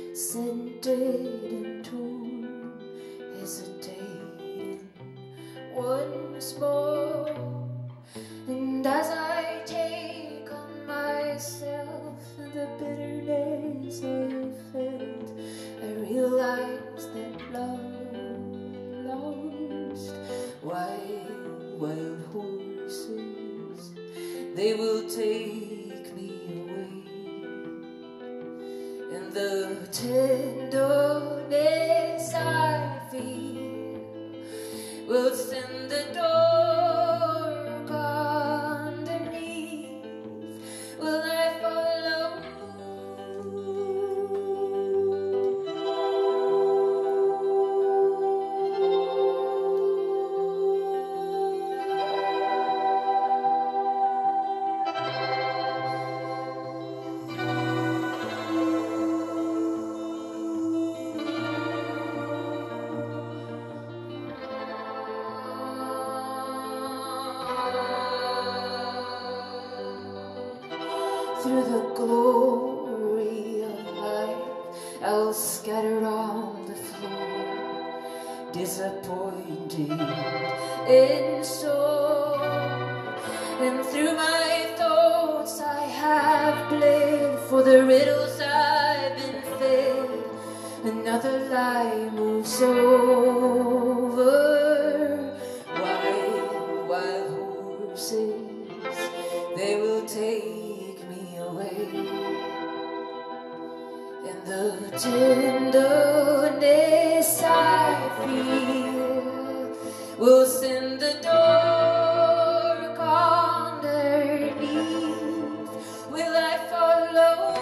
scented and torn, hesitating once more. And as I take on myself the bitterness I felt, I realize that love lost wild horses. They will take me away, and the tenderness I feel will send the dark underneath. Will I follow? Through the glory of life, I'll scatter on the floor, disappointed in soul. And through my thoughts I have bled for the riddles I've been fed. Another lie moves over. Wild horses, they will take me away, and the tenderness I feel will send the dark underneath. Will I follow?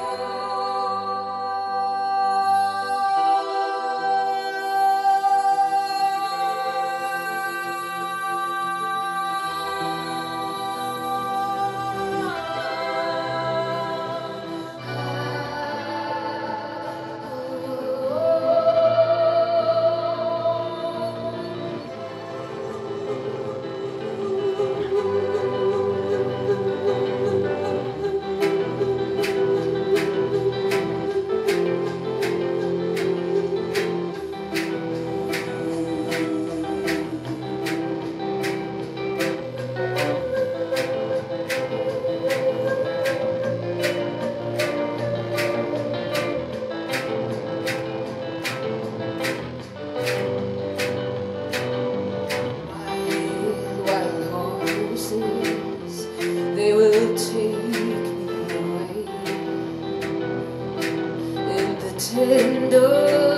They will take me away in the tender